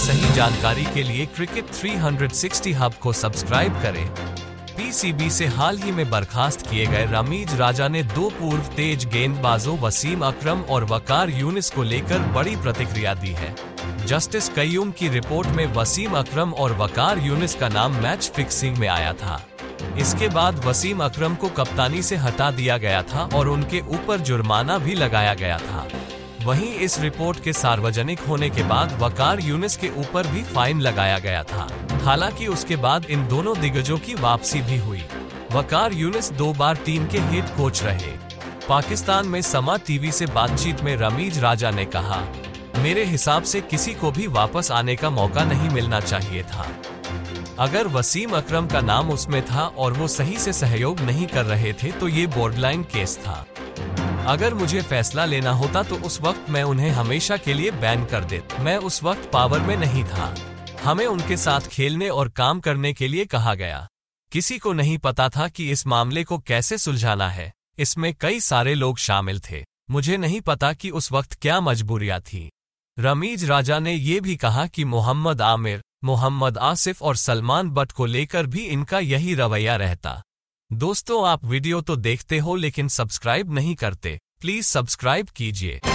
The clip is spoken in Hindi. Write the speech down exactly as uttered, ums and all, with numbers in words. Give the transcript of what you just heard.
सही जानकारी के लिए क्रिकेट तीन सौ साठ हब को सब्सक्राइब करें। पीसीबी से हाल ही में बर्खास्त किए गए रमीज राजा ने दो पूर्व तेज गेंदबाजों वसीम अकरम और वकार यूनिस को लेकर बड़ी प्रतिक्रिया दी है। जस्टिस कय्यूम की रिपोर्ट में वसीम अकरम और वकार यूनिस का नाम मैच फिक्सिंग में आया था। इसके बाद वसीम अकरम को कप्तानी से हटा दिया गया था और उनके ऊपर जुर्माना भी लगाया गया था। वहीं इस रिपोर्ट के सार्वजनिक होने के बाद वकार यूनिस के ऊपर भी फाइन लगाया गया था। हालांकि उसके बाद इन दोनों दिग्गजों की वापसी भी हुई। वकार यूनिस दो बार टीम के हेड कोच रहे। पाकिस्तान में समा टीवी से बातचीत में रमीज राजा ने कहा, मेरे हिसाब से किसी को भी वापस आने का मौका नहीं मिलना चाहिए था। अगर वसीम अकरम का नाम उसमें था और वो सही से सहयोग नहीं कर रहे थे तो ये बॉर्डरलाइन केस था। अगर मुझे फैसला लेना होता तो उस वक्त मैं उन्हें हमेशा के लिए बैन कर देता। मैं उस वक्त पावर में नहीं था। हमें उनके साथ खेलने और काम करने के लिए कहा गया। किसी को नहीं पता था कि इस मामले को कैसे सुलझाना है। इसमें कई सारे लोग शामिल थे। मुझे नहीं पता कि उस वक्त क्या मजबूरियां थी। रमीज राजा ने ये भी कहा कि मोहम्मद आमिर, मोहम्मद आसिफ और सलमान बट को लेकर भी इनका यही रवैया रहता। दोस्तों, आप वीडियो तो देखते हो लेकिन सब्सक्राइब नहीं करते। प्लीज सब्सक्राइब कीजिए।